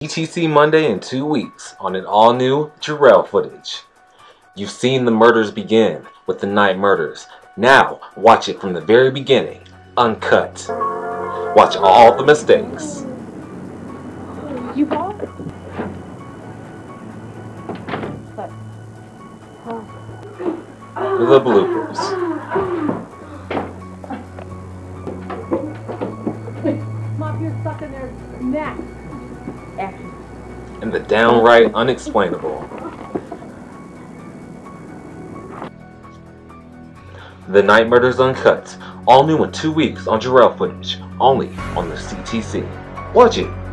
CTC Monday in 2 weeks on an all-new Jarrell footage. You've seen the murders begin with the night murders. Now watch it from the very beginning, uncut. Watch all the mistakes. You fall? The bloopers. Mom, you're stuck in their neck. Action. And the downright unexplainable. The Night Murders Uncut, all new in 2 weeks on Jarrell footage, only on the CTC. Watch it!